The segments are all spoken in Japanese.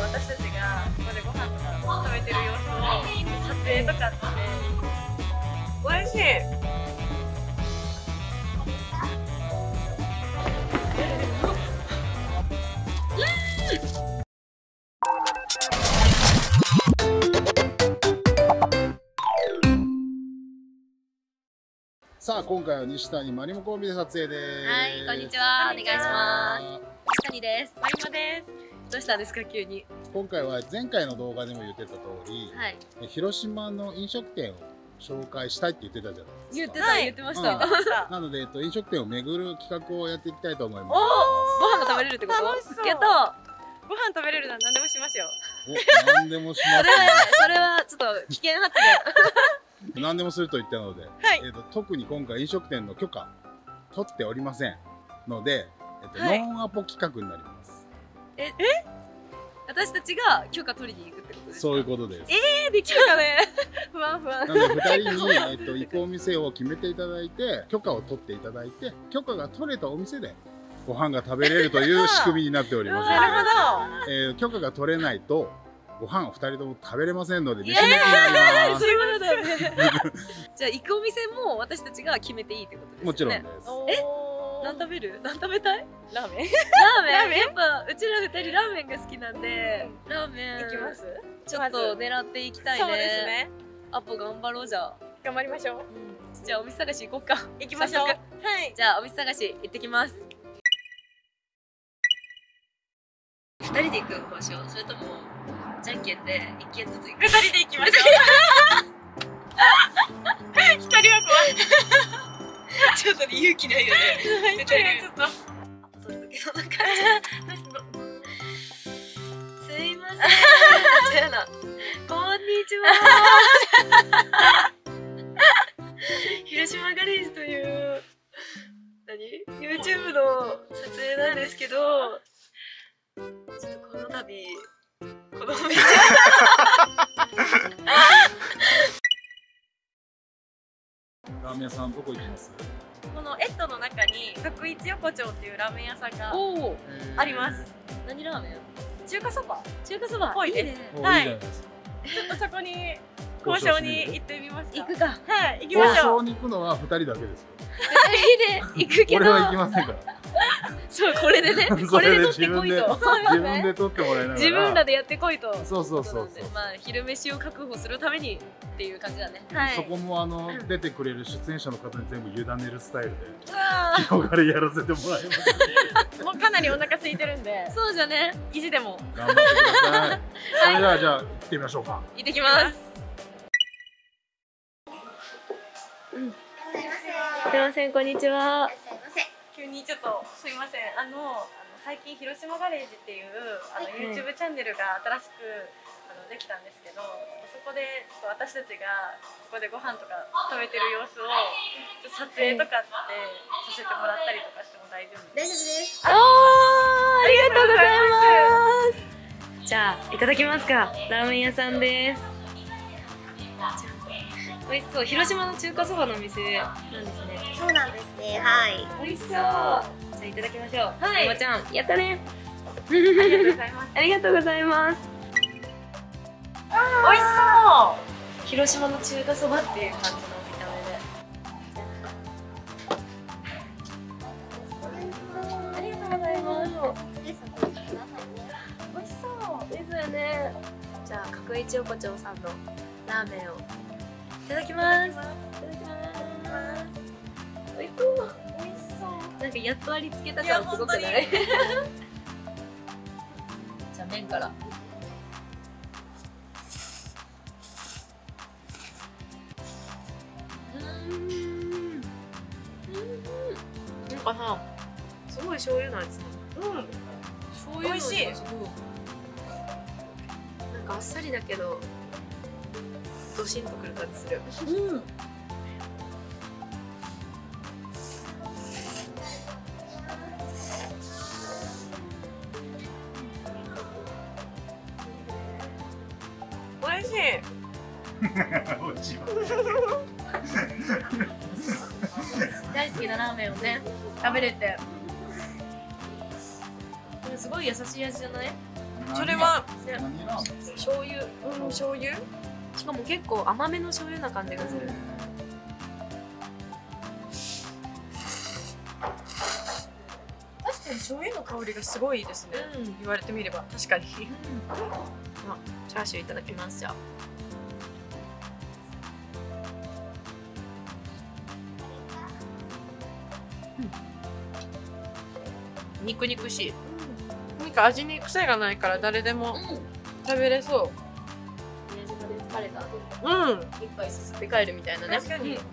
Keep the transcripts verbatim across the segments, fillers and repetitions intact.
私たちがここでご飯とか食べてる様子を撮影とかって美味しい。 さあ今回は西谷まりもコンビで撮影です。 はい、こんにちは。お願いします。西谷です。 まりもです。 どうしたんですか急に。 今回は前回の動画でも言ってた通り、 はい、 広島の飲食店を紹介したいって言ってたじゃないですか。 言ってた、言ってました。 うん、なので、えっと、飲食店を巡る企画をやっていきたいと思います。 おお、ご飯が食べれるってこと？ 楽しそう。 やった。 ご飯食べれるなら何でもしますよ。 お、何でもします、ね。 それはちょっと危険発言。何でもすると言ったので、はい、えっと特に今回飲食店の許可取っておりませんので、えっと、はい、ノンアポ企画になります。 え、え？私たちが許可取りに行くってことですか？ そういうことです。 ええー、できるかね。不安不安。 なのでふたりにえっと行くお店を決めていただいて、許可を取っていただいて、許可が取れたお店でご飯が食べれるという仕組みになっております。 なるほど。えー、許可が取れないとご飯をふたりとも食べれませんので、飯抜きになります。 そういうことだよね。じゃあ行くお店も私たちが決めていいってことですね。 もちろんです。 え？何食べる？何食べたい？ ラーメン？ ラーメン？やっぱうちら二人ラーメンが好きなんで、ラーメン行きます？ ちょっと狙っていきたいね。 そうですね。 アポ頑張ろうじゃあ。 頑張りましょう。 じゃあお店探し行こうか。 行きましょう。はい。 じゃあお店探し行ってきます。二人で行く交渉？それともじゃんけんで一軒ずつ行く？ 二人で行きましょう。一人は怖い。 ちょっと勇気ないよね。 一人はちょっと。 アポ取る時そんな感じ。すいません。じゃあな。こんにちは。広島ガレージという何 YouTube の撮影なんですけど、ちょっとこの度このお店ラーメン屋さんどこ行きます？ このエットの中に徳一横丁っていうラーメン屋さんがあります。 何ラーメン？ 中華そば。 中華そばっぽいです。はい。ちょっとそこに交渉に行ってみますか。 行くか。 はい、行きましょう。 交渉に行くのはふたりだけですよ。 ふたりで行くけど。 俺は行きませんから。 そう、これでね、これで取ってこいと。 自分で取ってもらいながら。 自分らでやってこいと。 そうそうそう。 まあ昼飯を確保するためにっていう感じだね。 そこもあの出てくれる出演者の方に全部委ねるスタイルで広がりやらせてもらいます。 もうかなりお腹空いてるんで。 そうじゃね。 意地でも頑張ってください。それではじゃあ行ってみましょうか。 行ってきます。すいません、こんにちは。 急にちょっとすいません。あの最近広島ガレージっていうあの YouTube チャンネルが新しくあのできたんですけど、そこでちょっと私たちがここでご飯とか食べてる様子を撮影とかってさせてもらったりとかしても大丈夫ですか？ 大丈夫です。ああ、ありがとうございます。じゃあいただきますか。ラーメン屋さんです。美味しそう。広島の中華そばのお店なんですね。 そうなんですね。はい。 美味しそう。じゃあいただきましょう。はい。おばちゃん、やったね。 ありがとうございます。 ありがとうございます。 美味しそう。 広島の中華そばっていう感じの見た目で。ありがとうございます。美味しそうですよね。じゃあ角一横丁さんのラーメンをいただきます。いただきます。美味しそう。美味しそう。なんかやっとありつけた感すごくない？じゃあ麺から。なんかさ、すごい醤油の味する。うん。醤油の味がすごい。なんかあっさりだけど、ドシンとくる感じする。うん。 美味しい。 美味しい。 大好きなラーメンをね、食べれて。これすごい優しい味じゃない？ それは何ラーメン？ 醤油、うん、醤油。 しかも結構甘めの醤油な感じがする。 確かに醤油の香りがすごいですね。 うん、 言われてみれば確かに。 まあ、チャーシューいただきますじゃあ。うん、肉肉しい。 なんか味に癖がないから誰でも食べれそ宮島で疲れた後う。うん。 一杯すすって帰るみたいなね。 確かに。 ご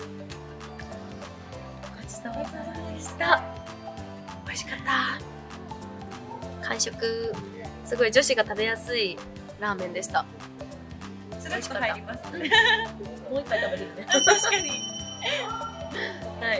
ちそうさまでした。美味しかった。完食。すごい女子が食べやすいラーメンでした。 つるっと入りますね。 もう一杯食べれるね。 確かに。 はい。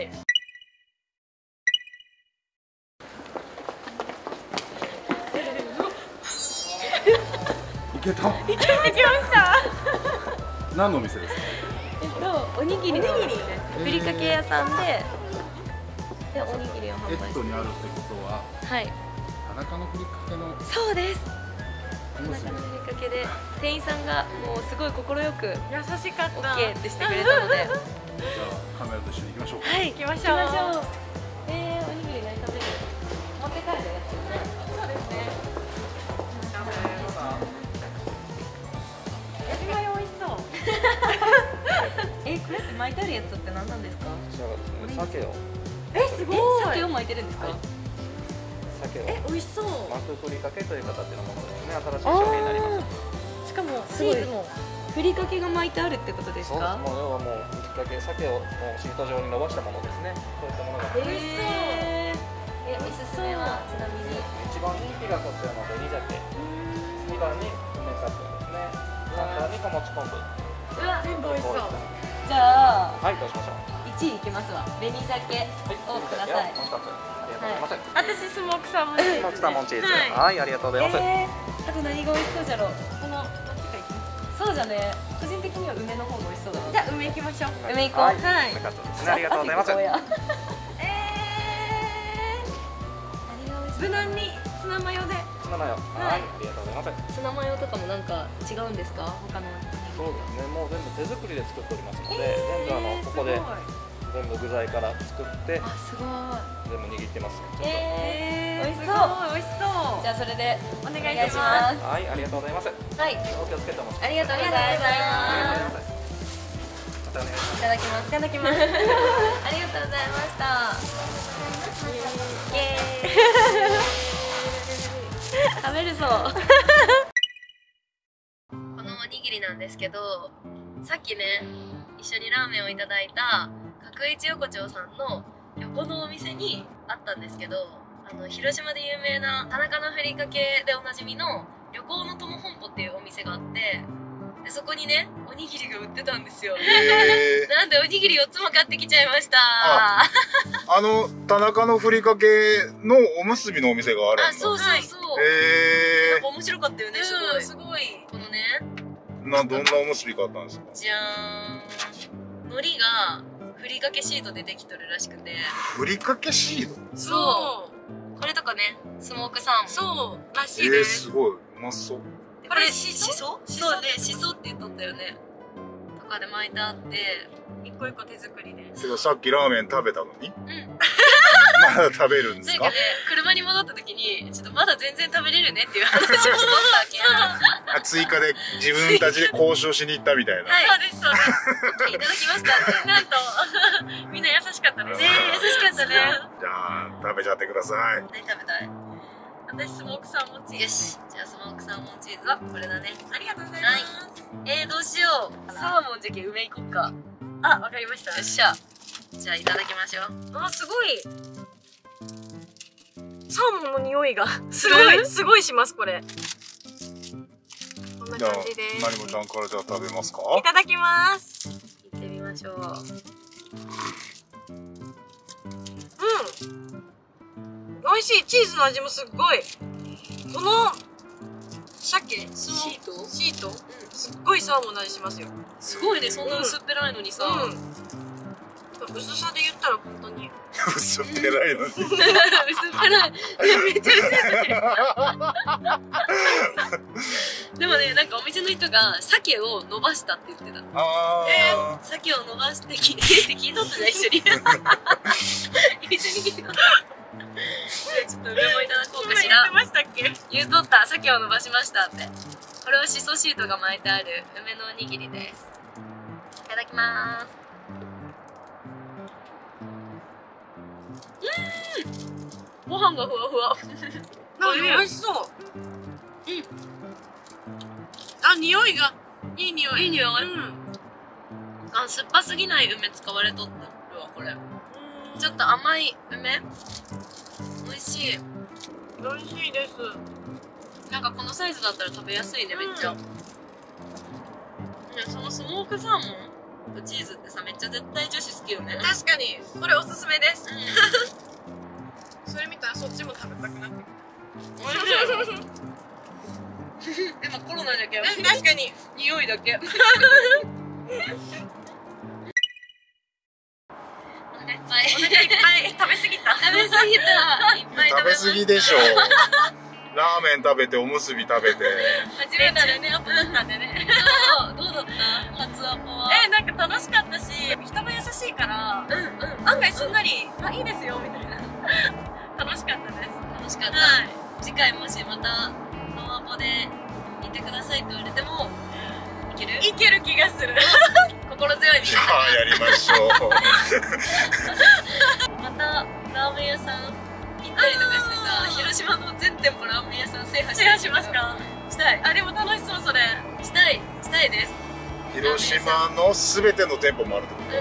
いけた。 いけました。 何のお店ですか？ えっとおにぎりのお店です。ふりかけ屋さんで、でおにぎりをエ販売して。 ットにあるってことははい。 田中のふりかけのそうです。 おむすび。 田中のふりかけで店員さんがもうすごい快く優しかった。 オッケーってしてくれたので、 じゃあカメラと一緒に行きましょうか。 はい行きましょう。 行きましょう。えー、おにぎり何食べる？持って帰るやつよね。 そうですね。エビマヨ美味しそう。 え、これって巻いてあるやつって何なんですか？ こちらがですね、鮭をえ、すごい。 鮭を巻いてるんですか？ 鮭をえ、美味しそう。 巻くふりかけという形のものですね。新しい商品になります。 しかもチーズも。 ふりかけが巻いてあるってことですそうです。 か？ もう要はもうふりかけ鮭をもうシート状に伸ばしたものですね。そういったものが。 美味しそう。 えー、え、おすすめはちなみに。 一番人気がこちらの紅鮭。二番に梅かつおですね。三番に小餅昆布。 うわ、 全部美味しそう。 じゃあはい、どうしましょう。 いちいいきますわ。紅鮭をください。 もう一つ。ありがとうございます。 私スモークサーモンチーズ。 スモークサーモンチーズ。 はい。 はい、ありがとうございます。 えー、あと何が美味しそうじゃろう。 このどっちかいきます。 そうじゃね。個人的には梅の方が美味しそうだね。 じゃあ梅行きましょう。 梅行こう。 はい、 はい梅かつおですね。ありがとうございます。 あえ何が美味しー、無難にツナマヨで。 ツナマヨ。はい、ありがとうございます。 ツナマヨとかもなんか違うんですか？他の。 そうですね、もう全部手作りで作っておりますので、全部あのここで全部具材から作ってあ、すごい。 全部握ってます。ちょっとえー、美味しそう。 美味しそう。 じゃあそれでお願いします。 はい、ありがとうございます。 はい、 お気をつけてお持ちください。 ありがとうございます。 またお願いします。 いただきます。 いただきます。 ありがとうございました。イエーイ。食べるぞ。このおにぎりなんですけど、さっきね、一緒にラーメンをいただいた角一横丁さんの横のお店にあったんですけど、あの広島で有名な田中のふりかけでおなじみの旅行の友本舗っていうお店があって、でそこにねおにぎりが売ってたんですよ。 へー。 なんでおにぎりよっつも買ってきちゃいました。 ああの田中のふりかけのおむすびのお店があるんだ。 あ、そうそうそう。 へなんか面白かったよね。すごい。 すごい。 このね、 え。などんなおむすび買ったんですか？ じゃーん。海苔がふりかけシートでできとるらしくて。 ふりかけシード。 そう。これとかね、スモークサーモン。 そうらえー、 しいです。 すごい。うまそう。 これししそ？そうね、しそって言っとったよね。とかで巻いてあって、 一個一個手作りで。 けどさっきラーメン食べたのにうん。 まだ食べるんですか？ なんかね、車に戻った時に、ちょっとまだ全然食べれるねっていう話をしとったわけや。 あ追加で自分たちで交渉しに行ったみたいな。 はいそうですそうです。 いただきましたって。 なんとみんな優しかったです。 ね優しかったね。 じゃあ食べちゃってください。 何食べたい？ 私スモークサーモンチーズ。 よし。じゃあスモークサーモンチーズはこれだね。 ありがとうございます。 えー、どうしよう。サーモンじゃけ梅いこっか。 あ、わかりました。 よっしゃ。じゃあいただきましょう。 あ、すごい。サーモンの匂いがすごいすごいしますこれ。こんなじゃあ感じです。 まりもちゃんからじゃあ食べますか？ いただきます。 行ってみましょう。 うん。美味しい。チーズの味もすっごい。この鮭スモシートシート、すっごいサーモンの味しますよ。 すごいね、そんな薄っぺらいのにさ。 うん。 か薄さで言ったら本当に薄っぺらいのに薄っぺらい。いやめっちゃ薄いでもね、なんかお店の人が鮭を伸ばしたって言ってた。 あえーー、鮭を伸ばしてきって聞いとったじゃん、一緒に一緒に聞いとった。ちょっと梅もいただこうかしら。 言ってましたっけ？ 言うとった、鮭を伸ばしましたって。これはシソシートが巻いてある梅のおにぎりです。いただきまーす。うーん、ご飯がふわふわ。 美味しそう。 うん。 あ、匂いがいい匂い。 いい匂い。 うん。 あ、酸っぱすぎない梅使われとったるわ、これ。ちょっと甘い梅。美味しい。 美味しいです。 なんかこのサイズだったら食べやすいね、めっちゃ。 うんね、そのスモークサーモンとチーズってさ、めっちゃ絶対女子好きよね。 確かにこれおすすめです。 うん。 それ見たらそっちも食べたくなって美味しい。今コロナだけど。 きた。確かに。 匂いだけ。お腹いっぱい。 お腹いっぱい食べ過ぎた。 食べ過ぎた。いっぱい食べ過ぎでしょラーメン食べておむすび食べて初めてね、アポだったんでね。 そう、どうだった初アポは。 え、なんか楽しかったし、人も優しいから、 うんうん。 案外すんなり、あ、いいですよみたいな。楽しかったです。 楽しかった。 はい。 次回もしまたノーアポでいてくださいって言われてもいける？ いける気がする。 心強いじゃあやりましょうまたラーメン屋さん行ったりとかしてさ、広島の全店舗ラーメン屋さん制覇シェアしますか？ したい。 あ、でも楽しそうそれ。 したいしたいです。 広島のすべての店舗もあるってこと、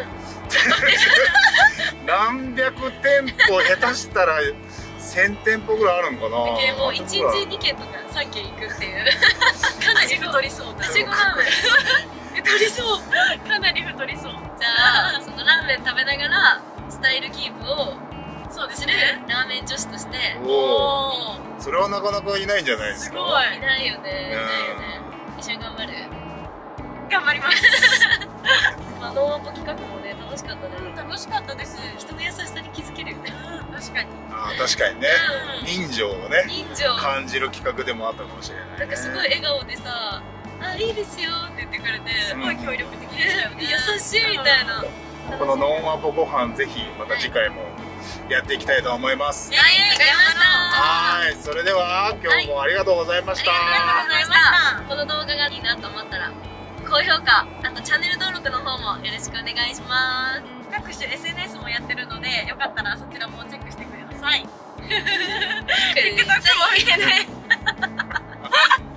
うん。 何百店舗下手したらせん店舗ぐらいあるんかな。 でもういちにちにけんとかさんけん行くっていうかなり太りそう。 はしごラーメン太りそう。 かなり太りそう。 じゃあそのラーメン食べながらスタイルキープをそうですするね。 ラーメン女子としておおおー。 それはなかなかいないんじゃないですか。 すごい。 いないよね、いないよね。一緒に頑張る。 頑張ります。 まあノーアポ企画もね楽しかったね。 楽しかったです。 人の優しさに気づけるよね。 確かに。 あー確かにね、人情をね人情。 感じる企画でもあったかもしれない、ね、 なんかすごい笑顔でさ、あ、いいですよって言ってくれて、 すごい協力的でしたよね。 優しいみたいな。 このノンアポご飯ぜひまた次回もやっていきたいと思います。 はい、わかりました。 はい、それでは今日もありがとうございました。 ありがとうございました。この動画がいいなと思ったら高評価、あとチャンネル登録の方もよろしくお願いします。 各種 エスエヌエス もやってるので、よかったらそちらもチェックしてください。 TikTok も見てね。